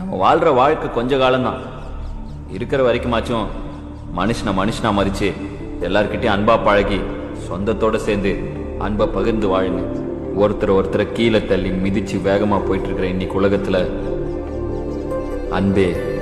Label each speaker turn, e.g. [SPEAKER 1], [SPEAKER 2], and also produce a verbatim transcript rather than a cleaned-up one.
[SPEAKER 1] நம்ம வாழ்ற வாழ்க்கை கொஞ்ச காலம்தான். இருக்கிற வரைக்குமாச்சும் மனுஷனை மனுஷனா மதிச்சு எல்லார்கிட்டையும் அன்பா பழகி சொந்தத்தோட சேர்ந்து அன்பை பகிர்ந்து வாழுங்க. ஒருத்தர் ஒருத்தரை கீழே தள்ளி மிதிச்சு வேகமா போயிட்டு இருக்கிற இன்னைக்கு உலகத்துல அன்பே